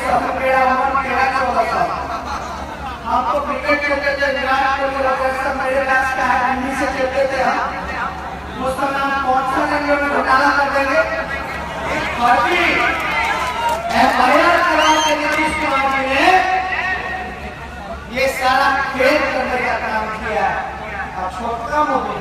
समय मेरा उम्र 13-14 साल। हम तो क्रिकेट खेलते थे, विराट कोहली वगैरह मेरे क्लास का है, दिल्ली से खेलते थे हम। उस समय हम कौन सा रंग में घोटाला कर देंगे? फर्जी FIR करा के नीतीश कुमार जी ने ये सारा खेल करने का काम किया है। अब छोटा मोदी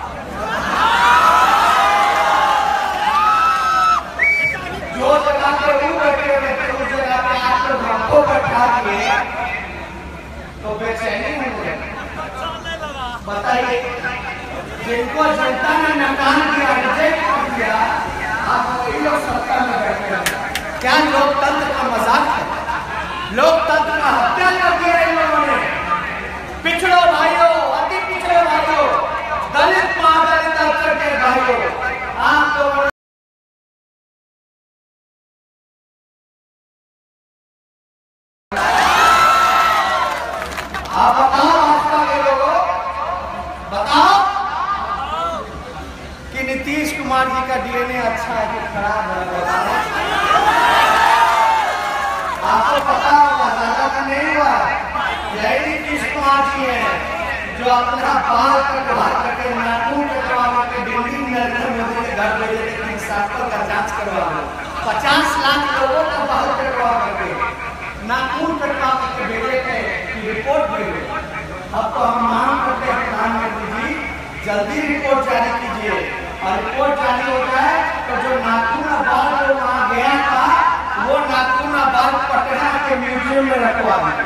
जो जगह पे वो बैठे हुए थे उस जगह पे आकर हमको बैठा दिए तो बेचैनी होंगे। बताइए, जिनको जनता ने नकार दिया, रिजेक्ट किया, आप वही लोग सत्ता में बैठे हैं। क्या लोकतंत्र का मजाक है? लोकतंत्र का हत्या कर दिया इन लोगों ने। पिछड़ो भाइयों, अति पिछड़े भाइयों, दलित महादलित अल्पसंख्यक के भाइयों, आप लोगों आप बताओ, भाजपा के लोगों बताओ कि नीतीश कुमार जी का DNA अच्छा है कि खराब है? आपको पता होगा, ज्यादा का नहीं हुआ। यही नीतीश कुमार जी है जो अपना बाल कटवा करके, नाखून कटवा के बिल्डिंग नरेंद्र मोदी के घर भेजे थे कि सैंपल का जांच करवा लो। 50 लाख लोगों का बाल कटवा करके, नाखून कटवा करके भेजे थे कि रिपोर्ट भेजो। अब तो हम मांग करते हैं प्रधानमंत्री जी, जल्दी रिपोर्ट जारी कीजिए। और रिपोर्ट जारी हो जाए तो जो नाखून बाल जो वहाँ गया था, वो नाखून बाल पटना के म्यूजियम में रखवा दें।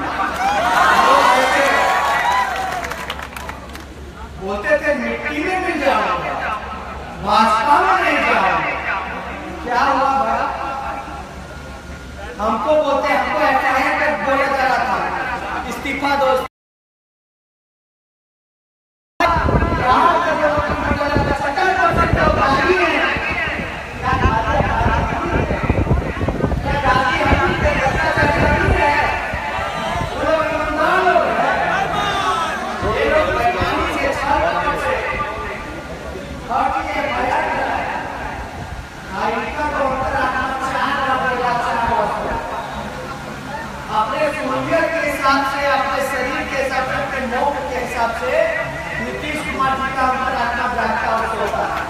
बोलते थे मिट्टी में मिल जाऊंगा, भाजपा में नहीं जाऊंगा। क्या हुआ भाई? हमको बोलते, हमको FIR पे बोला जा रहा था इस्तीफा दो। अपने शरीर के हिसाब से, अपने मौत के हिसाब से नीतीश कुमार जी का अंतरात्मा जागता होता है।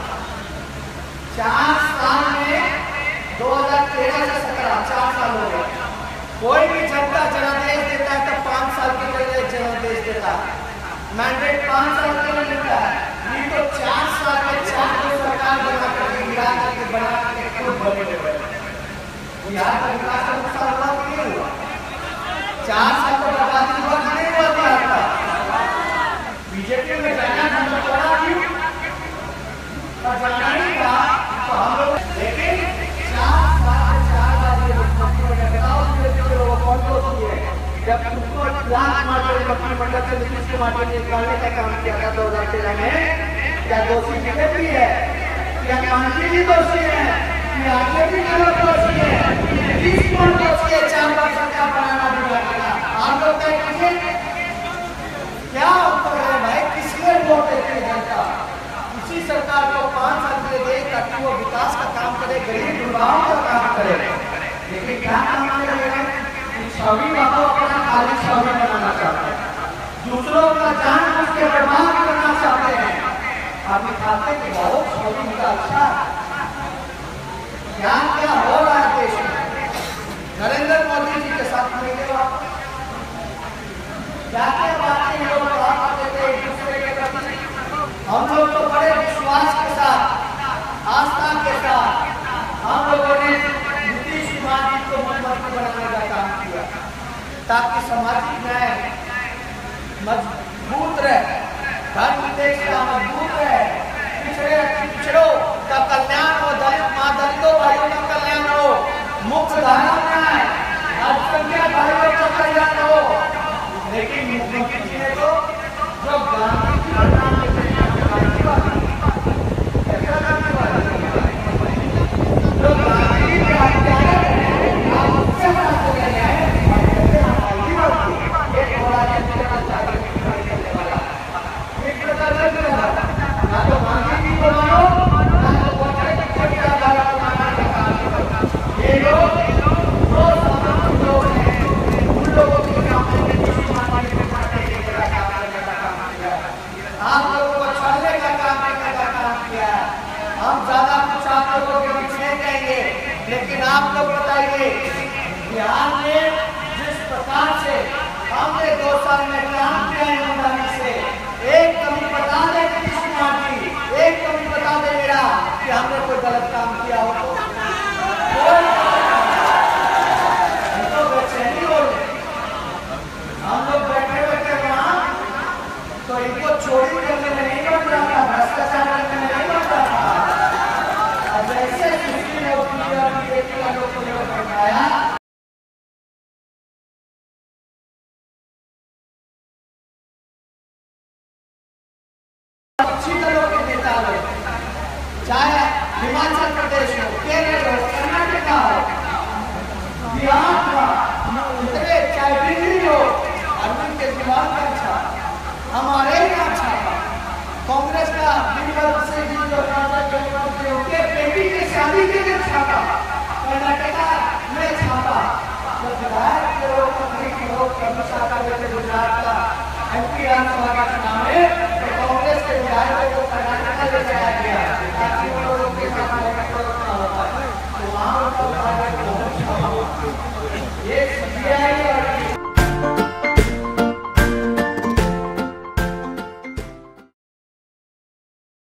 4 साल में 2013 से 17 4 साल हो गए। कोई भी जनता जनादेश देता है तो 5 साल के लिए जनादेश देता है। मैंडेट 5 साल के लिए मिलता है, नहीं तो 4 साल में 4 को सरकार बना करके गिरा करके बना करके खुद बने हुए। बिहार का विकास का नुकसान हुआ कि नहीं हुआ? 4 साल तो बर्बादी हुआ कि नहीं हुआ बिहार का? बीजेपी में जाना हम थोड़ा क्यों और जाना नहीं था तो हम लोग, लेकिन 4 साल 4 बार ये मुख्यमंत्री लोगों कौन दोषी है? जब उनको लाख मंत्रिमंडल से नीतीश कुमार जी ने निकालने का काम किया था 2013 में, क्या दोषी बीजेपी है? क्या गांधी जी दोषी है? क्या आरजेडी के लोग दोषी है? नीतीश कुमार दोषी है 4 बार सरकार बनाना भी लगेगा। आप लोग तय कीजिए, क्या उत्तर है भाई? किसके वोट देती है जनता? इसी सरकार को 5 साल के लिए दे ताकि वो विकास का काम करे, गरीब युवाओं का काम करे। लेकिन क्या काम करेगा? छवि बाबू अपना खाली छवि बनाना चाहते हैं, दूसरों का जान बुझ के बर्बाद करना चाहते हैं। आप दिखाते कि बहुत छवि उनका अच्छा है। क्या क्या हो रहा है देश में? नरेंद्र मोदी जी के साथ मिले आप, क्या क्या बातें लोग कहा करते थे एक दूसरे के प्रति। हम लोग तो बड़े विश्वास के साथ, आस्था के साथ हम लोगों ने नीतीश कुमार जी को मुख्यमंत्री बनाने का काम किया ताकि सामाजिक न्याय मजबूत रहे, धर्म निरपेक्षता मजबूत रहे, पिछड़ों का कल्याण हो, दलित महादलितों भाइयों का कल्याण हो, मुख्य धारा न्याय, अल्पसंख्यक भाइयों का कल्याण हो। लेकिन मुख्यमंत्री जी ने तो जो गांधी जी का नाम लेते हैं, जो गांधी के हत्यारे आप उससे बनाते गए हैं, एक थोड़ा ना तो गांधी जी को मानो, ना तो भारत का काम। ये लोग बिहार में जिस प्रकार से हमने 2 साल में काम किया ईमानदारी से, एक कभी बता दे नीतीश कुमार जी, एक कभी बता दे मेरा कि हमने कोई गलत काम किया हो तो बेचैनी हो। हम लोग बैठे बैठे वहां तो इनको चोरी करने में नहीं बढ़ जाता, भ्रष्टाचार करने में नहीं बढ़ जाता। अब जैसे सुशील लोग को बैठाया, अच्छी दलों के नेता लोग, चाहे हिमाचल प्रदेश हो, केरल हो, कर्नाटका हो, बिहार का, चाहे दिल्ली हो, अरविंद केजरीवाल का छापा, हमारे यहाँ छापा, कांग्रेस का के बेटी की शादी के लिए छापा, कर्नाटका में छापा, तो विधायक के लोग गुजरात का MP विधानसभा का चुनाव है, तो कांग्रेस के विधायकों को कर्नाटका ले जाया गया ताकि वो लोग के साथ तो वहाँ ये